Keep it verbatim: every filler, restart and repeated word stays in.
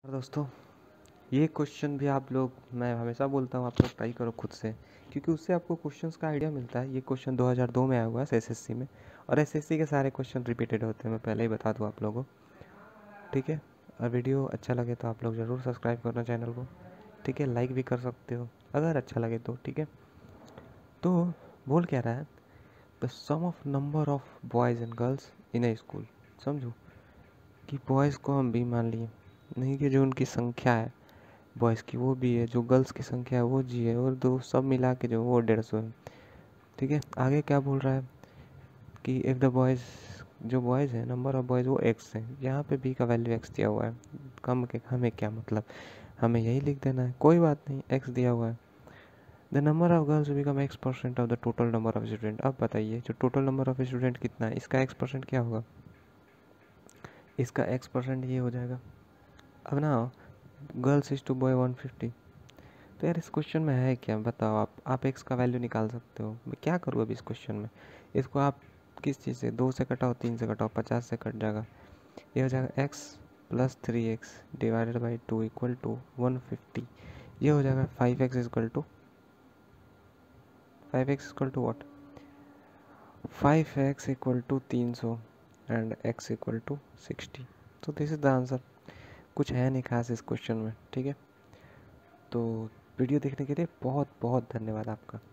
और दोस्तों, ये क्वेश्चन भी आप लोग, मैं हमेशा बोलता हूँ आप लोग ट्राई करो खुद से, क्योंकि उससे आपको क्वेश्चंस का आइडिया मिलता है। ये क्वेश्चन दो हज़ार दो में आया हुआ है एसएससी में, और एसएससी के सारे क्वेश्चन रिपीटेड होते हैं, मैं पहले ही बता दूँ आप लोगों को। ठीक है, और वीडियो अच्छा लगे तो आप लोग ज़रूर सब्सक्राइब करना चैनल को। ठीक है, लाइक भी कर सकते हो अगर अच्छा लगे तो। ठीक है, तो बोल क्या रहा है, the sum of number of boys and girls in a school. समझो कि बॉयज़ को हम बी मान लिए, नहीं कि जो उनकी संख्या है बॉयज़ की वो भी है, जो गर्ल्स की संख्या है वो जी है, और दो सब मिला के जो वो डेढ़ सौ है। ठीक है, आगे क्या बोल रहा है कि इफ़ द बॉयज़, जो बॉयज़ है नंबर ऑफ बॉयज़ वो एक्स है। यहाँ पे बी का वैल्यू एक्स दिया हुआ है, कम के हमें क्या मतलब, हमें यही लिख देना है, कोई बात नहीं, एक्स दिया हुआ है। The number of girls become X percent of the total number of student. अब बताइए जो टोटल नंबर ऑफ स्टूडेंट कितना है, इसका एक्स परसेंट क्या होगा, इसका एक्स परसेंट ये हो जाएगा। अब ना girls is to boy one fifty. तो यार इस क्वेश्चन में है क्या बताओ, आप आप एक्स का वैल्यू निकाल सकते हो। मैं क्या करूँ अभी इस क्वेश्चन में, इसको आप किस चीज़ से, दो से कटाओ, तीन से कटाओ, पचास से कट जाएगा। ये हो जाएगा X plus three X divided by two equal to one fifty. ये हो जाएगा five X equal to five X equal to what, five X equal to तीन सौ and X equal to sixty. तो दिस इज़ द आंसर। कुछ है नहीं खास इस क्वेश्चन में। ठीक है, तो वीडियो देखने के लिए बहुत बहुत धन्यवाद आपका।